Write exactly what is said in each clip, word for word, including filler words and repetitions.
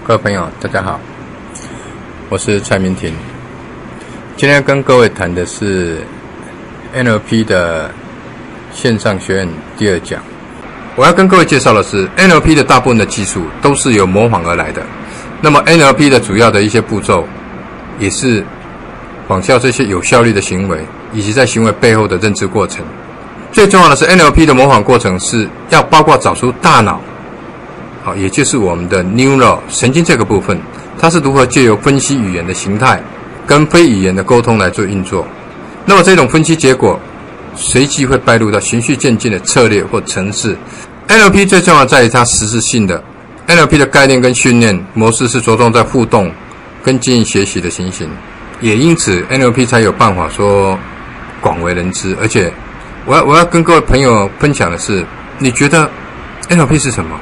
各位朋友，大家好，我是蔡明廷。今天跟各位谈的是 N L P 的线上学院第二讲。我要跟各位介绍的是 N L P 的大部分的技术都是由模仿而来的。那么 N L P 的主要的一些步骤，也是仿效这些有效率的行为，以及在行为背后的认知过程。最重要的是 N L P 的模仿过程是要包括找出大脑。好，也就是我们的 neural 神经这个部分，它是如何借由分析语言的形态跟非语言的沟通来做运作。那么这种分析结果随即会带入到循序渐进的策略或程式。N L P 最重要在于它实质性的 N L P 的概念跟训练模式是着重在互动跟经营学习的情形，也因此 N L P 才有办法说广为人知。而且我要我要跟各位朋友分享的是，你觉得 N L P 是什么？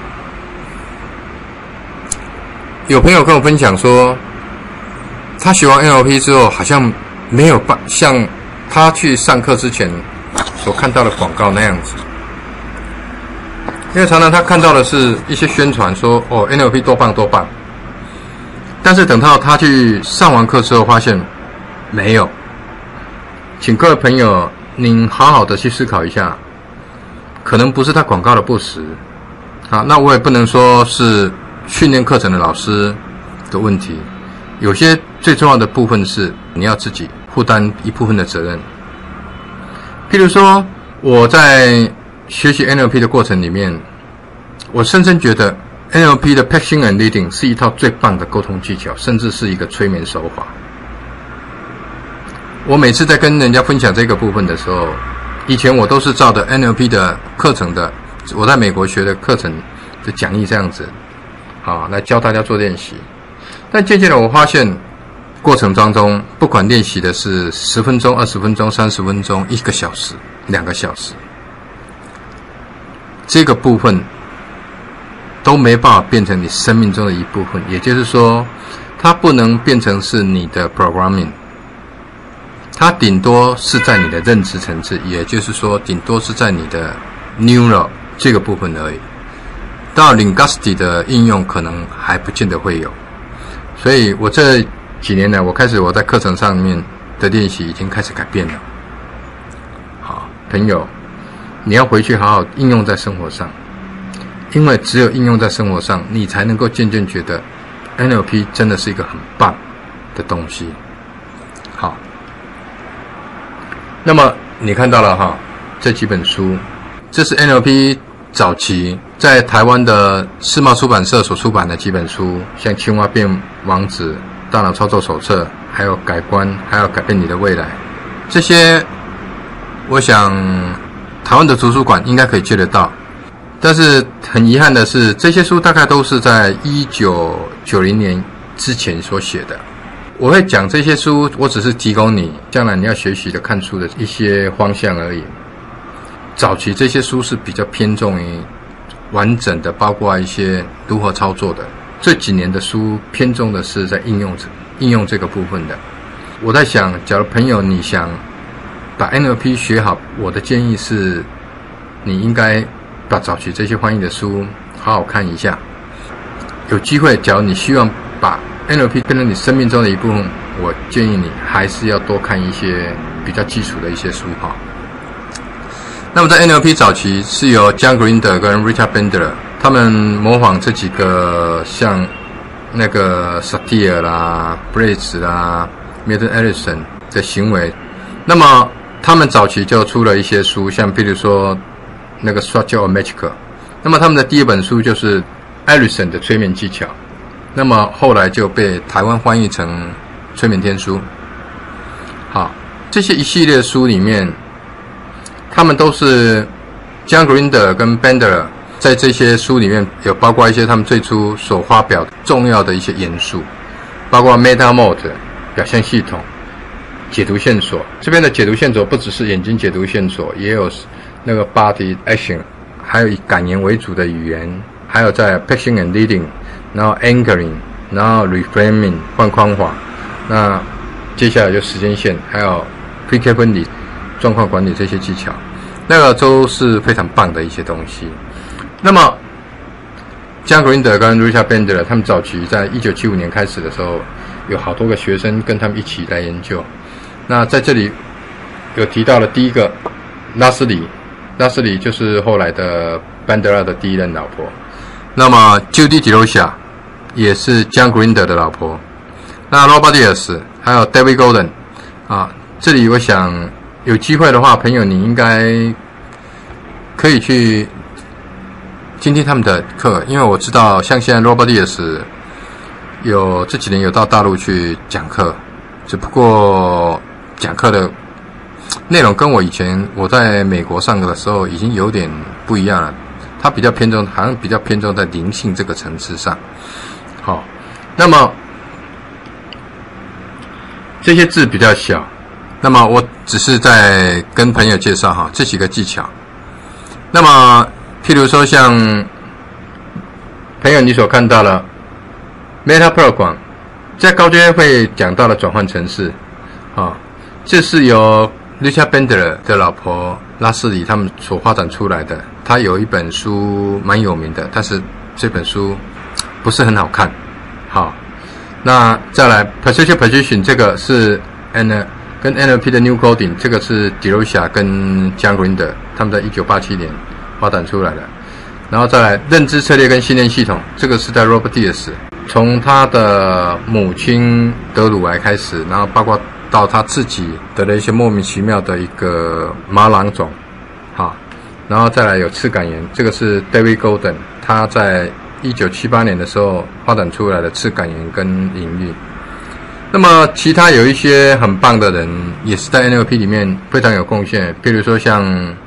有朋友跟我分享说，他学完 N L P 之后，好像没有办像他去上课之前所看到的广告那样子，因为常常他看到的是一些宣传说，哦 N L P 多棒多棒，但是等到他去上完课之后，发现没有。请各位朋友，您好好的去思考一下，可能不是他广告的不实，好，那我也不能说是训练课程的老师的问题，有些最重要的部分是你要自己负担一部分的责任。譬如说，我在学习 N L P 的过程里面，我深深觉得 N L P 的 Patching and Leading 是一套最棒的沟通技巧，甚至是一个催眠手法。我每次在跟人家分享这个部分的时候，以前我都是照着 N L P 的课程的，我在美国学的课程的讲义这样子好，来教大家做练习。但渐渐的我发现，过程当中不管练习的是十分钟、二十分钟、三十分钟、一个小时、两个小时，这个部分都没办法变成你生命中的一部分。也就是说，它不能变成是你的 programming， 它顶多是在你的认知层次，也就是说，顶多是在你的 neural 这个部分而已。到 linguistic 的应用可能还不见得会有，所以我这几年来，我开始我在课程上面的练习已经开始改变了。好，朋友，你要回去好好应用在生活上，因为只有应用在生活上，你才能够渐渐觉得 N L P 真的是一个很棒的东西。好，那么你看到了哈，这几本书，这是 N L P 早期在台湾的世贸出版社所出版的几本书，像《青蛙变王子》、《大脑操作手册》，还有《改观》，还有《改变你的未来》。这些，我想台湾的图书馆应该可以借得到。但是很遗憾的是，这些书大概都是在一九九零年之前所写的。我会讲这些书，我只是提供你将来你要学习的看书的一些方向而已。早期这些书是比较偏重于完整的，包括一些如何操作的。这几年的书偏重的是在应用应用这个部分的。我在想，假如朋友你想把 N L P 学好，我的建议是，你应该把早期这些翻译的书好好看一下。有机会，假如你希望把 N L P 变成你生命中的一部分，我建议你还是要多看一些比较基础的一些书哈。那么在 N L P 早期是由 John Grinder 跟 Richard Bandler 他们模仿这几个像那个 Satir 啦、Brace 啦、Milton Erickson 的行为。那么他们早期就出了一些书，像比如说那个 Structure of Magic。那么他们的第一本书就是 Erickson 的催眠技巧。那么后来就被台湾翻译成催眠天书。好，这些一系列书里面，他们都是 John Grinder 跟 Bandler 在这些书里面有包括一些他们最初所发表重要的一些元素，包括 Meta Mode 表现系统、解读线索。这边的解读线索不只是眼睛解读线索，也有那个 Body Action， 还有以感言为主的语言，还有在 Patching and Leading， 然后 Anchoring， 然后 Reframing 换框法，那接下来就时间线，还有 P K 分离、状况管理这些技巧，那个都是非常棒的一些东西。那么 John Grinder 跟 Richard Bandler 他们早期在一九七五年开始的时候，有好多个学生跟他们一起来研究。那在这里有提到了第一个拉斯里，拉斯里就是后来的 Bandler 的第一任老婆。那么 Judy DeRosa 也是 John Grinder 的老婆。那 Robert Diaz 还有 David Golden 啊，这里我想有机会的话，朋友你应该可以去听听他们的课，因为我知道像现在 Robert Diaz 有这几年有到大陆去讲课，只不过讲课的内容跟我以前我在美国上的时候已经有点不一样了，他比较偏重，好像比较偏重在灵性这个层次上。好，那么这些字比较小，那么我只是在跟朋友介绍哈这几个技巧。那么譬如说像朋友你所看到了 Meta Program 在高阶会讲到的转换程式啊，这是由 Richard Bandler 的老婆拉斯里他们所发展出来的。他有一本书蛮有名的，但是这本书不是很好看。好，那再来 Perceptual Position 这个是 N 跟 N L P 的 New Coding， 这个是 DeRosa 跟 John Grinder 他们在一九八七年发展出来的。然后再来认知策略跟信念系统，这个是在 Robert Diaz 从他的母亲得乳癌开始，然后包括到他自己得了一些莫名其妙的一个马朗肿，好，然后再来有次感炎，这个是 David Golden 他在一九七八年的时候发展出来的次感炎跟隐喻。那么其他有一些很棒的人也是在 N L P 里面非常有贡献，比如说像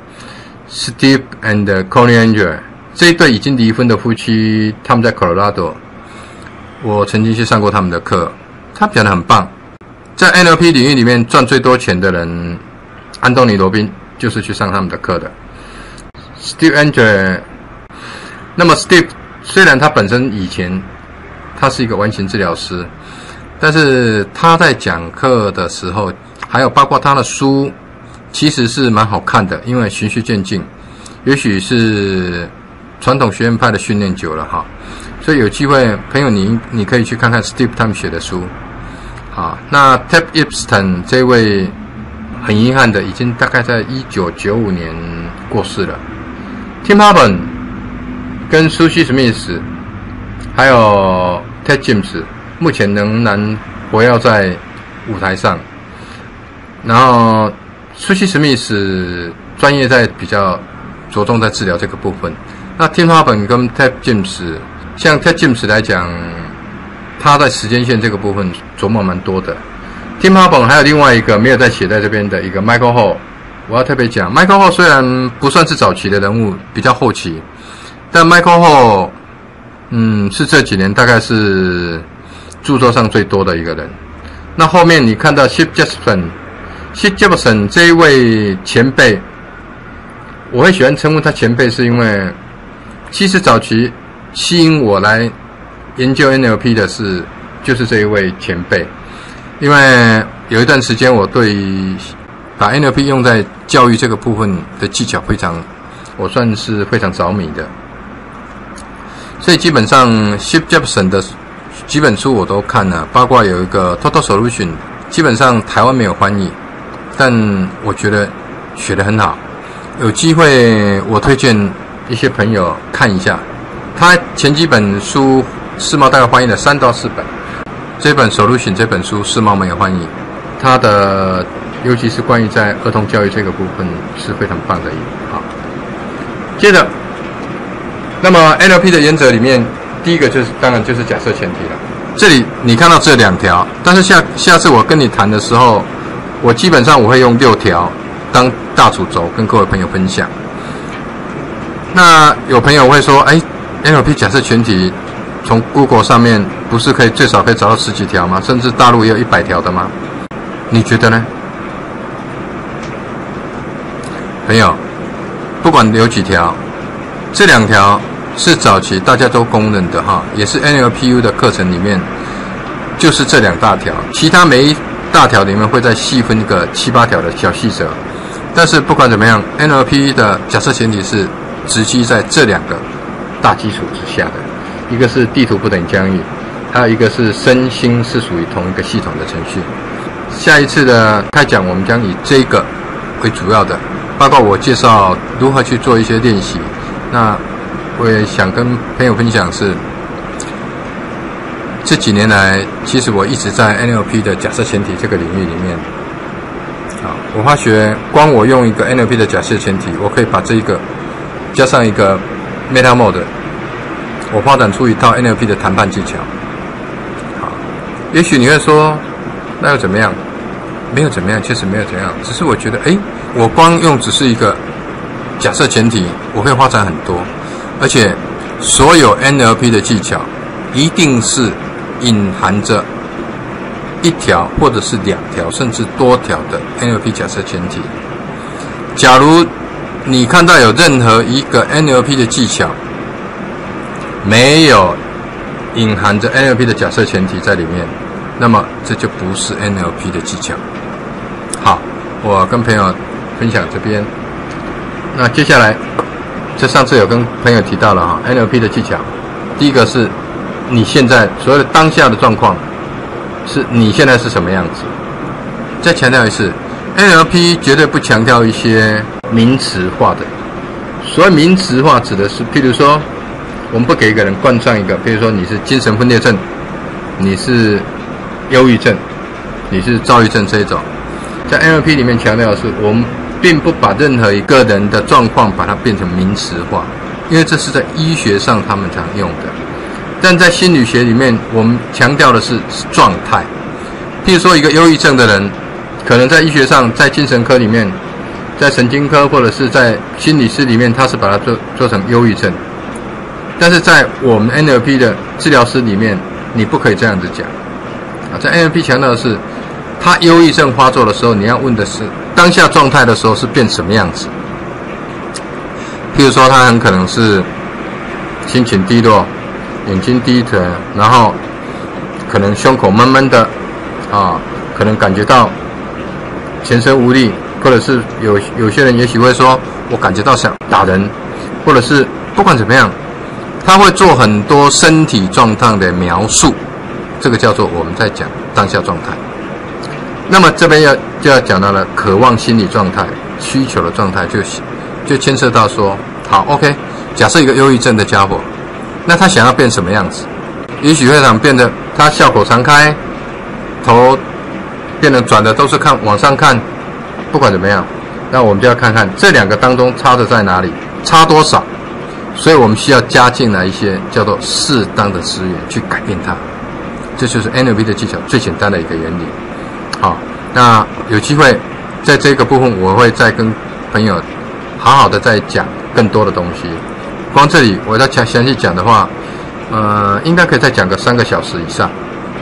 Steve and Connie Angel 这一对已经离婚的夫妻，他们在 Colorado， 我曾经去上过他们的课，他讲得很棒。在 N L P 领域里面赚最多钱的人，安东尼罗宾就是去上他们的课的。Steve Angel， 那么 Steve 虽然他本身以前他是一个完形治疗师，但是他在讲课的时候，还有包括他的书，其实是蛮好看的，因为循序渐进。也许是传统学院派的训练久了哈，所以有机会，朋友你你可以去看看 Steve 他们写的书。好，那 Tab Epstein 这位很遗憾的，已经大概在一九九五年过世了。Tim Harmon 跟 Susie Smith 还有 Ted James 目前仍然活跃在舞台上。然后 Susie Smith 专业在比较着重在治疗这个部分。那 Tim Harmon 跟 Ted James， 像 Ted James 来讲，他在时间线这个部分琢磨蛮多的。Tim Harmon 还有另外一个没有在写在这边的一个 Michael Hall， 我要特别讲 Michael Hall 虽然不算是早期的人物，比较后期，但 Michael Hall 嗯是这几年大概是著作上最多的一个人。那后面你看到 Chip Jefferson，Chip Jefferson 这一位前辈，我会喜欢称呼他前辈，是因为其实早期吸引我来研究 N L P 的是就是这一位前辈，因为有一段时间我对把 N L P 用在教育这个部分的技巧非常，我算是非常着迷的，所以基本上 Chip Jefferson 的几本书我都看了，包括有一个 Total Solution， 基本上台湾没有翻译，但我觉得学得很好，有机会我推荐一些朋友看一下。他前几本书世贸大概翻译了三到四本，这本 Solution 这本书世贸没有翻译，他的尤其是关于在儿童教育这个部分是非常棒的一个。好，接着，那么 N L P 的原则里面，第一个就是当然就是假设前提了。这里你看到这两条，但是下下次我跟你谈的时候，我基本上我会用六条当大主轴跟各位朋友分享。那有朋友会说，哎 ，N L P 假设前提从 Google 上面不是可以最少可以找到十几条吗？甚至大陆也有一百条的吗？你觉得呢？朋友，不管有几条，这两条是早期大家都公认的哈，也是 N L P U 的课程里面，就是这两大条，其他每一大条里面会再细分个七八条的小细则。但是不管怎么样 ，N L P 的假设前提是直击在这两个大基础之下的。 一个是地图不等疆域，还有一个是身心是属于同一个系统的程序。下一次的开讲，我们将以这个为主要的，包括我介绍如何去做一些练习。那我也想跟朋友分享是，这几年来，其实我一直在 N L P 的假设前提这个领域里面，啊，我发觉光我用一个 N L P 的假设前提，我可以把这一个加上一个 Meta Mode， 我发展出一套 N L P 的谈判技巧。好，也许你会说，那又怎么样？没有怎么样，确实没有怎样，只是我觉得，哎，我光用只是一个假设前提，我可以发展很多，而且所有 N L P 的技巧一定是隐含着一条或者是两条甚至多条的 N L P 假设前提。假如你看到有任何一个 N L P 的技巧没有隐含着 N L P 的假设前提在里面，那么这就不是 N L P 的技巧。好，我跟朋友分享这边。那接下来，这上次有跟朋友提到了哈 N L P 的技巧。第一个是你现在所谓的当下的状况，是你现在是什么样子。再强调一次 ，N L P 绝对不强调一些名词化的。所谓名词化指的是，譬如说，我们不给一个人冠上一个，譬如说你是精神分裂症，你是忧郁症，你是躁郁症这一种。在 N L P 里面强调的是，我们并不把任何一个人的状况把它变成名词化，因为这是在医学上他们常用的。但在心理学里面，我们强调的是状态。譬如说，一个忧郁症的人，可能在医学上，在精神科里面，在神经科或者是在心理师里面，他是把它做做成忧郁症。但是在我们 N L P 的治疗师里面，你不可以这样子讲。啊，在 N L P 强调的是，他忧郁症发作的时候，你要问的是当下状态的时候是变什么样子。譬如说，他很可能是心情低落，眼睛低沉，然后可能胸口闷闷的，啊，可能感觉到全身无力，或者是有有些人也许会说，我感觉到想打人，或者是不管怎么样，他会做很多身体状态的描述，这个叫做我们在讲当下状态。那么这边要就要讲到了渴望心理状态、需求的状态，就就牵涉到说，好 ，OK， 假设一个忧郁症的家伙，那他想要变什么样子？也许会想变得他笑口常开，头变得转的都是看往上看，不管怎么样，那我们就要看看这两个当中差的在哪里，差多少。所以我们需要加进来一些叫做适当的资源去改变它，这就是 N L P 的技巧最简单的一个原理。好，那有机会在这个部分我会再跟朋友好好的再讲更多的东西。光这里我要详详细讲的话，呃，应该可以再讲个三个小时以上。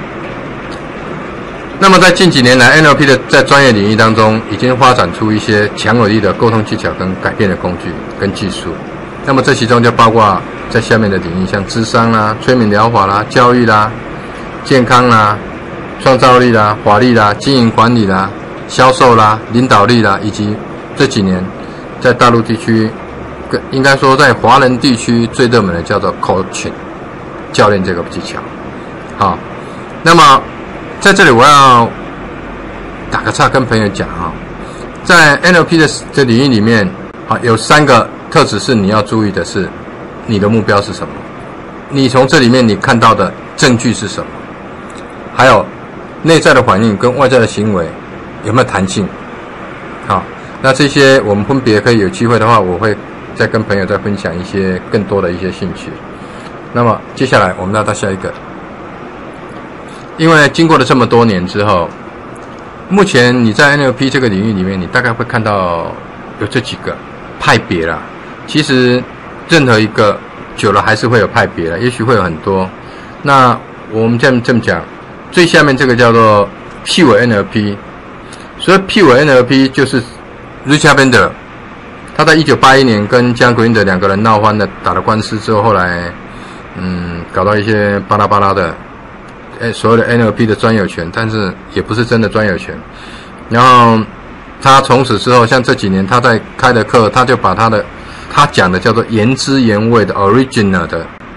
那么在近几年来 ，N L P 的在专业领域当中，已经发展出一些强有力的沟通技巧跟改变的工具跟技术。那么这其中就包括在下面的领域，像諮商啦、催眠疗法啦、教育啦、健康啦、创造力啦、法律啦、经营管理啦、销售啦、领导力啦，以及这几年在大陆地区，应该说在华人地区最热门的叫做 coaching 教练这个技巧。好，那么在这里我要打个岔跟朋友讲哈，在 N L P 的这领域里面，好有三个特质是你要注意的是，你的目标是什么？你从这里面你看到的证据是什么？还有内在的反应跟外在的行为有没有弹性？好，那这些我们分别可以有机会的话，我会再跟朋友再分享一些更多的一些兴趣。那么接下来我们要到下一个，因为经过了这么多年之后，目前你在 N L P 这个领域里面，你大概会看到有这几个派别啦。其实任何一个久了还是会有派别啦，也许会有很多。那我们这样这么讲，最下面这个叫做 Pure N L P， 所以 Pure N L P 就是 Richard Bandler， 他在一九八一年跟John Grinder两个人闹翻了，打了官司之后，后来嗯搞到一些巴拉巴拉的，哎所谓的 N L P 的专有权，但是也不是真的专有权。然后他从此之后，像这几年他在开的课，他就把他的他讲的叫做原汁原味的 original 的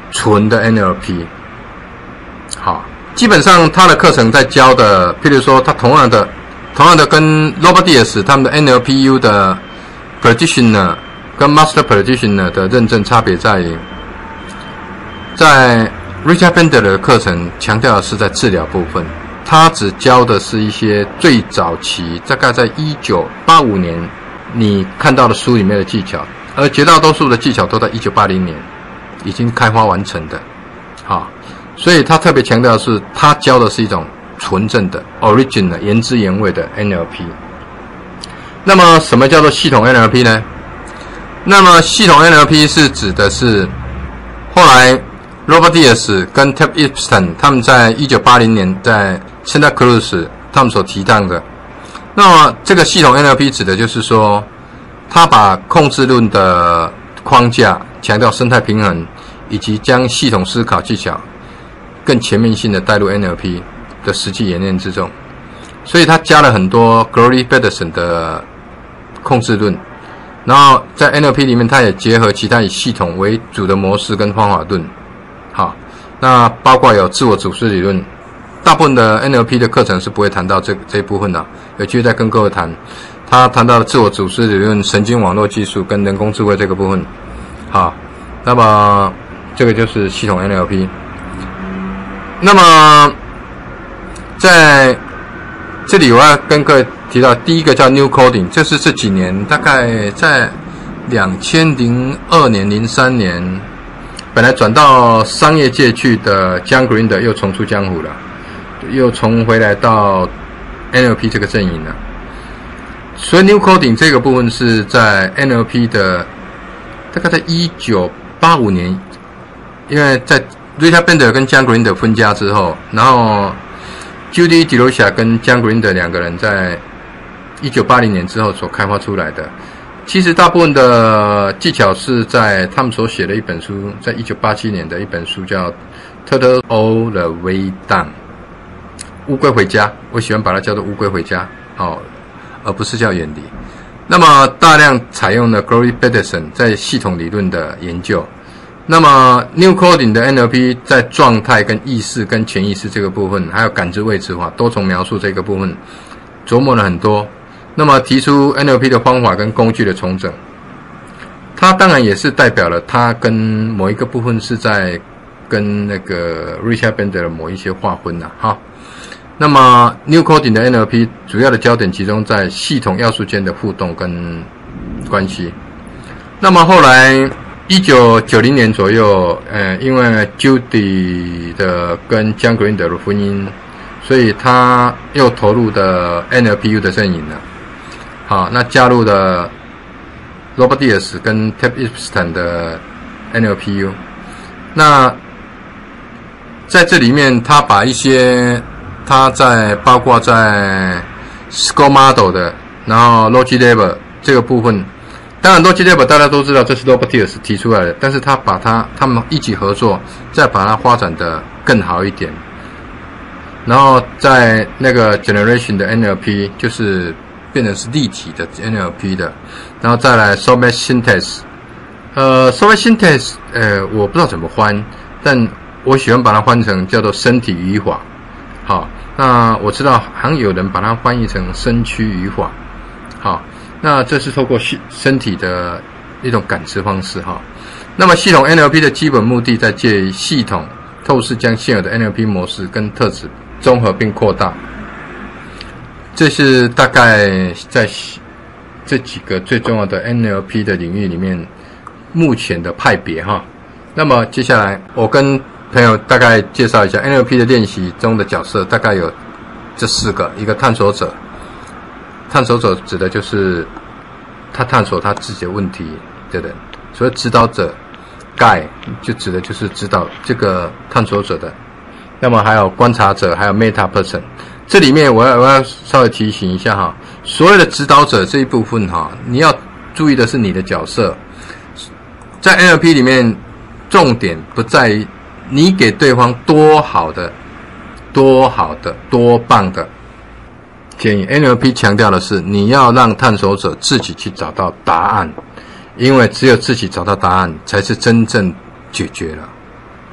纯的 N L P。好，基本上他的课程在教的，譬如说他同样的同样的跟 Robert Diaz 他们的 N L P U 的 Practitioner 跟 Master Practitioner 的认证差别在于，在 Richard Bandler 的课程强调的是在治疗部分，他只教的是一些最早期，大概在一九八五年你看到的书里面的技巧，而绝大多数的技巧都在一九八零年已经开发完成的。好，所以他特别强调的是，他教的是一种纯正的 original 原汁原味的 N L P。那么什么叫做系统 N L P 呢？那么系统 N L P 是指的是后来 Robert Diaz 跟 Ted Epstein 他们在一九八零年在 Santa Cruz 他们所提倡的。那么这个系统 N L P 指的就是说，他把控制论的框架强调生态平衡，以及将系统思考技巧更全面性的带入 N L P 的实际演练之中。所以他加了很多 Glory Bateson 的控制论，然后在 N L P 里面他也结合其他以系统为主的模式跟方法论。好，那包括有自我组织理论，大部分的 N L P 的课程是不会谈到这这一部分的，有机会再跟各位谈。他谈到了自我组织理论、神经网络技术跟人工智慧这个部分。好，那么这个就是系统 N L P。那么在这里我要跟各位提到，第一个叫 New Coding， 这是这几年大概在两千零二年、零三年，本来转到商业界去的 John Grinder 又重出江湖了，又重回来到 N L P 这个阵营了。所以 New Coding 这个部分是在 N L P 的大概在一九八五年，因为在 Richard Bandler 跟 John Grinder 分家之后，然后 Judy DeRosa 跟 John Grinder 两个人在一九八零年之后所开发出来的。其实大部分的技巧是在他们所写的一本书，在一九八七年的一本书叫 Turtle All the Way Down， 乌龟回家，我喜欢把它叫做乌龟回家，哦，而不是叫远离。那么大量采用了 Glory Bateson 在系统理论的研究。那么 New Coding 的 N L P 在状态跟意识跟潜意识这个部分，还有感知位置化、多重描述这个部分琢磨了很多。那么提出 N L P 的方法跟工具的重整，它当然也是代表了它跟某一个部分是在跟那个 Richard Bandler 的某一些划分啦，哈。那么 New Coding 的 N L P 主要的焦点集中在系统要素间的互动跟关系。那么后来一九九零年左右，呃，因为 Judy 的跟 John Grinder 的婚姻，所以他又投入的 N L P U 的阵营了。好，那加入了 Robert Diaz 跟 Ted Epstein 的 N L P U。那在这里面，他把一些他在包括在 Score Model 的，然后 Logic Level 这个部分，当然 Logic Level 大家都知道这是 Robert Diaz 提出来的，但是他把它他们一起合作，再把它发展的更好一点。然后在那个 Generation 的 N L P 就是变成是立体的 N L P 的，然后再来 Somatic Synthesis， 呃 Somatic Synthesis 呃我不知道怎么翻，但我喜欢把它翻成叫做身体语法。好，那我知道好像有人把它翻译成身躯语法。好，那这是透过身体的一种感知方式哈。那么系统 N L P 的基本目的在介于系统透视将现有的 N L P 模式跟特质综合并扩大，这是大概在这几个最重要的 N L P 的领域里面目前的派别哈。那么接下来我跟朋友大概介绍一下 N L P 的练习中的角色，大概有这四个：一个探索者，探索者指的就是他探索他自己的问题的人，所以指导者 guide 就指的就是指导这个探索者的。那么还有观察者，还有 meta person。这里面我要我要稍微提醒一下哈，所有的指导者这一部分哈，你要注意的是你的角色。在 N L P 里面，重点不在于你给对方多好的、多好的、多棒的建议。N L P 强调的是，你要让探索者自己去找到答案，因为只有自己找到答案，才是真正解决了。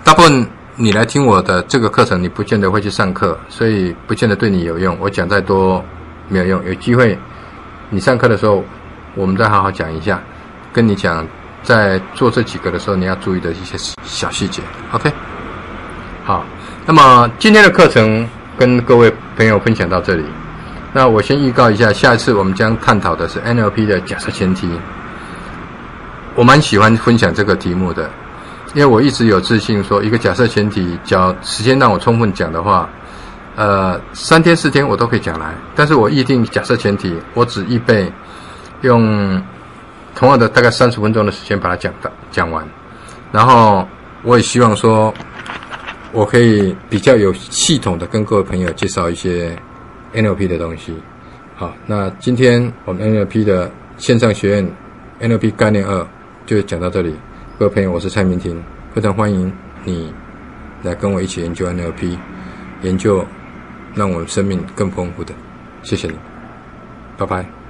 大部分你来听我的这个课程，你不见得会去上课，所以不见得对你有用。我讲再多没有用，有机会你上课的时候，我们再好好讲一下，跟你讲在做这几个的时候你要注意的一些小细节。OK， 好，那么今天的课程跟各位朋友分享到这里。那我先预告一下，下一次我们将探讨的是 N L P 的假设前提。我蛮喜欢分享这个题目的，因为我一直有自信说，一个假设前提，只要时间让我充分讲的话，呃，三天四天我都可以讲来。但是我预定假设前提，我只预备用同样的大概三十分钟的时间把它讲到讲完。然后我也希望说，我可以比较有系统的跟各位朋友介绍一些 N L P 的东西。好，那今天我们 N L P 的线上学院 N L P 概念二就讲到这里。各位朋友，我是蔡明廷，非常欢迎你来跟我一起研究 N L P， 研究让我们生命更丰富的。谢谢你，拜拜。